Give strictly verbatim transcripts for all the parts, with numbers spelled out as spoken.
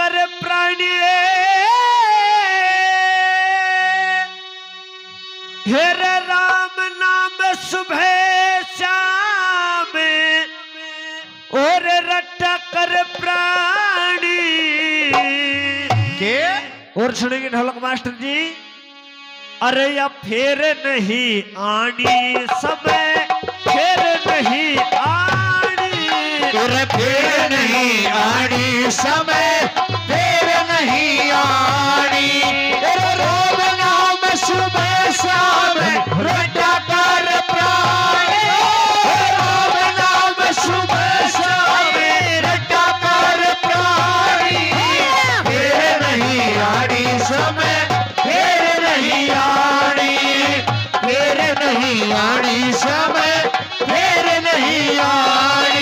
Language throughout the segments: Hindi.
कर प्राणी हेरे राम नाम सुबह शाम और रट्टा कर प्राणी के और सुनेंगे ढोलक मास्टर जी। अरे या फेर नहीं आनी समय फेर नहीं आनी अरे फेर नहीं आनी समय फेर नहीं आनी अरे राम नाम सुबह शाम रट्टा कर प्राणी राम नाम सुबह शाम रट्टा कर प्राणी फेर नहीं आनी समय फेर नहीं आनी फेर नहीं आनी समय फेर नहीं आनी।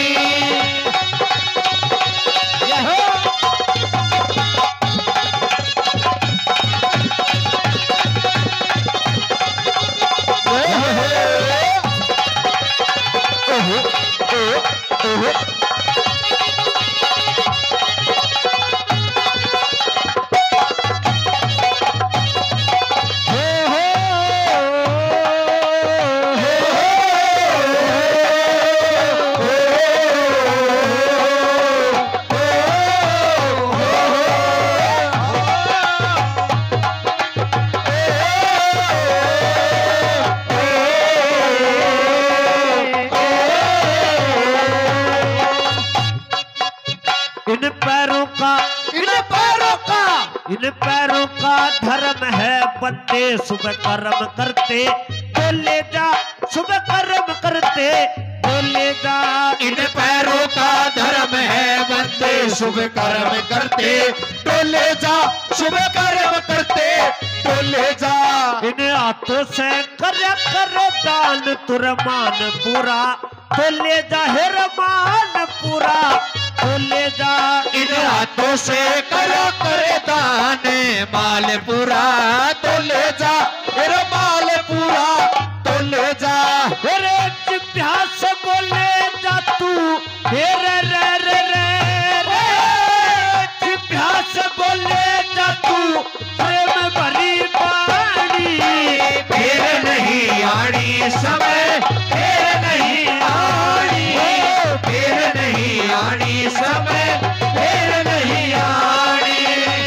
इन पैरों का इन पैरों का इन पैरों का धर्म है बंदे सुबह कर्म करते तो ले जा सुबह कर्म करते तो ले जा। इन पैरों का धर्म है बंदे शुभ कर्म करते तो ले जा शुभ कर्म करते तो ले जा। इन हाथों से कर कर दान तुरमान पूरा तो ले जा हे रमान पूरा तो ले जा। इन हाथों से करो करे दान माल पूरा तो ले जा मेरा माल पूरा तो ले जा। अरे प्यास बोले जा तू रे रे रे रे रे प्यास बोले जा तू प्रेम भरी पानी फेर नहीं आनी समय फेर नहीं आनी फेर नहीं आनी समय फेर नहीं आनी।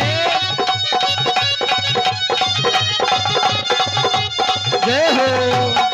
जय हो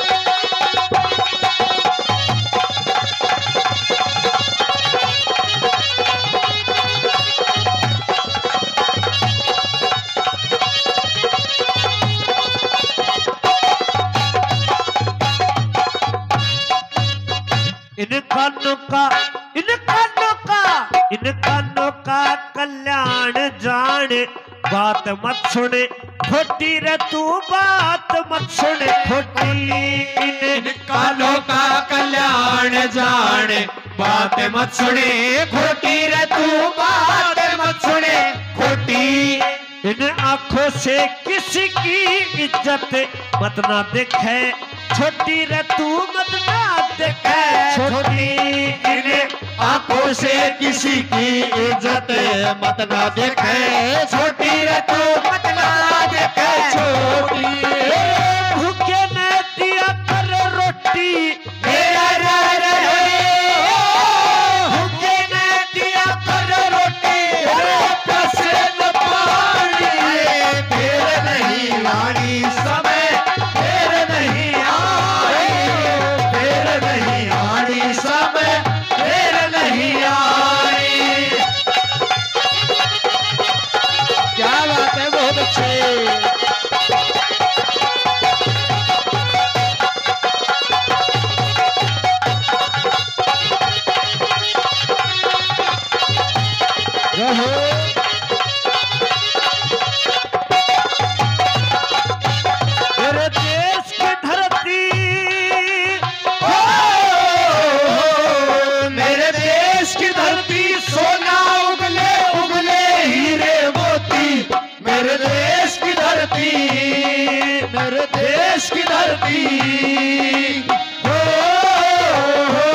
इन कानों का इन कानों का इन कानों का कल्याण जाने बात मत सुने खोटी रे तू बात मत सुने खोटी। इन कानों का कल्याण जाने बात मत सुने खोटी रे तू बात मत सुने खोटी। इन आंखों से किसी की इज्जत मत ना देखे छोटी रे तू मत ना देखे छोटी। इन आंखों से किसी की इज्जत मत ना देखे छोटी रे तू मत ना देखे छोटी। भूखे न दिया कर रोटी मेरा रे रे रे भूखे न दिया कर रोटी प्यासे न पानी फेर नहीं आनी समय फेर नहीं आनी फेर नहीं आनी समय फेर नहीं आनी। क्या बात है बहुत अच्छे। मेरे देश की धरती हो मेरे देश की धरती सोना उगले उगले हीरे मोती मेरे देश की धरती मेरे देश की धरती हो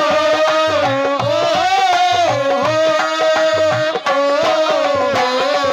हो, हो, हो, हो,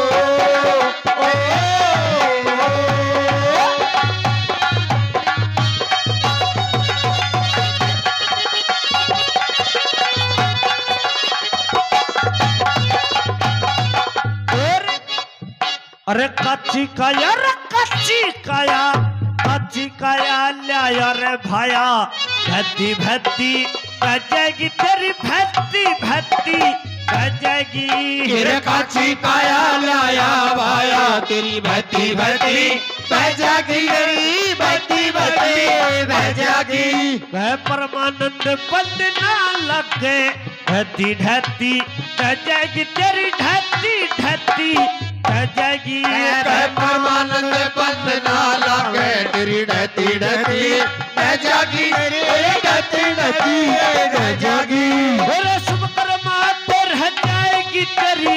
अरे कच्ची काया रे कच्ची काया कच्ची काया लाया रे भाया भत्ती भत्ती बजेगी तेरी भत्ती भत्ती बजेगी गिर काची काया लाया भाया तेरी भत्ती भत्ती बजागी तेरी भत्ती भत्ती बजागी वह परमानंद बंद ना लगे धती धती बजेगी तेरी धती धती बजेगी कह परमानंद बंद ना लागे तेरी डती डती बजागी तेरी डती डती बजागी मेरे शुभ कर्मा तो रह जाएगी तेरी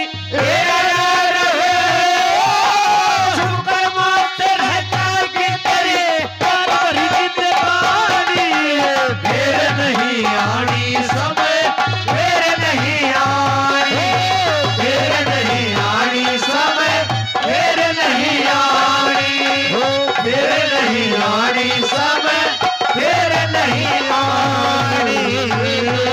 शुभ कर्मा तो रह जाएगी तेरी पार्वती की दीवानी फिर नहीं आनी समय फिर नहीं आनी फिर नहीं आनी समय फिर नहीं आनी फिर नहीं आनी समय फिर नहीं आनी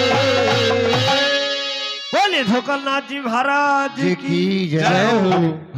बोले ठोकरनाथ जी महाराज की जय हो।